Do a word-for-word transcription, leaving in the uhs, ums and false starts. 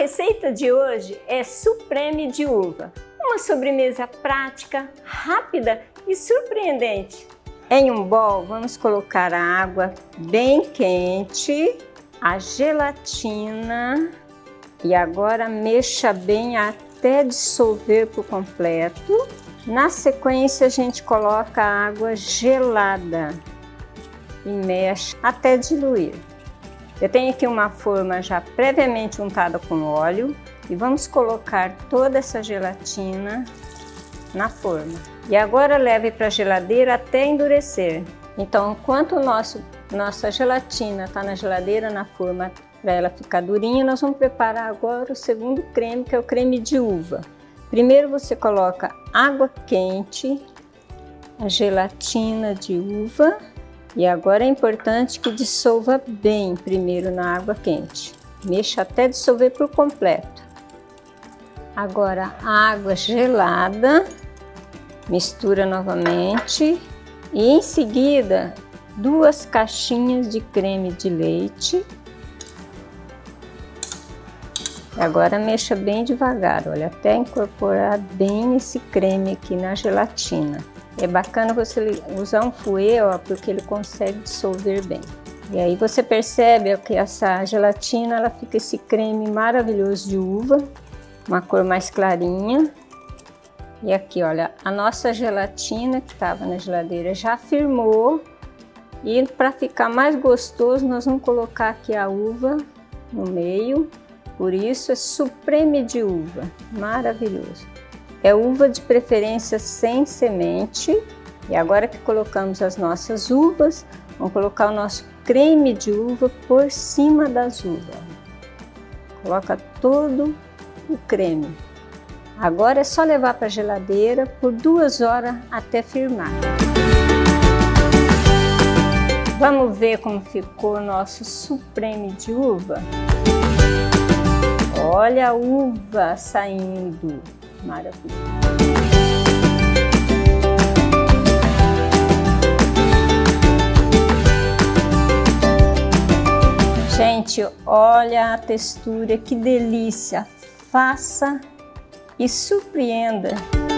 receita de hoje é supreme de uva, uma sobremesa prática, rápida e surpreendente. Em um bol, vamos colocar a água bem quente, a gelatina e agora mexa bem até dissolver por completo. Na sequência, a gente coloca a água gelada e mexe até diluir. Eu tenho aqui uma forma já previamente untada com óleo e vamos colocar toda essa gelatina na forma. E agora leve para a geladeira até endurecer. Então, enquanto o nosso, nossa gelatina está na geladeira, na forma, para ela ficar durinha, nós vamos preparar agora o segundo creme, que é o creme de uva. Primeiro você coloca água quente, a gelatina de uva. E agora é importante que dissolva bem primeiro na água quente. Mexa até dissolver por completo. Agora a água gelada, mistura novamente e em seguida duas caixinhas de creme de leite. Agora mexa bem devagar, olha, até incorporar bem esse creme aqui na gelatina. É bacana você usar um fouet, ó, porque ele consegue dissolver bem. E aí você percebe ó, que essa gelatina, ela fica esse creme maravilhoso de uva, uma cor mais clarinha. E aqui, olha, a nossa gelatina que estava na geladeira já firmou. E para ficar mais gostoso, nós vamos colocar aqui a uva no meio. Por isso é supreme de uva, maravilhoso. É uva de preferência sem semente. E agora que colocamos as nossas uvas, vamos colocar o nosso creme de uva por cima das uvas. Coloca todo o creme. Agora é só levar para a geladeira por duas horas até firmar. Vamos ver como ficou o nosso supreme de uva? Olha a uva saindo. Maravilha. Gente, olha a textura, que delícia! Faça e surpreenda!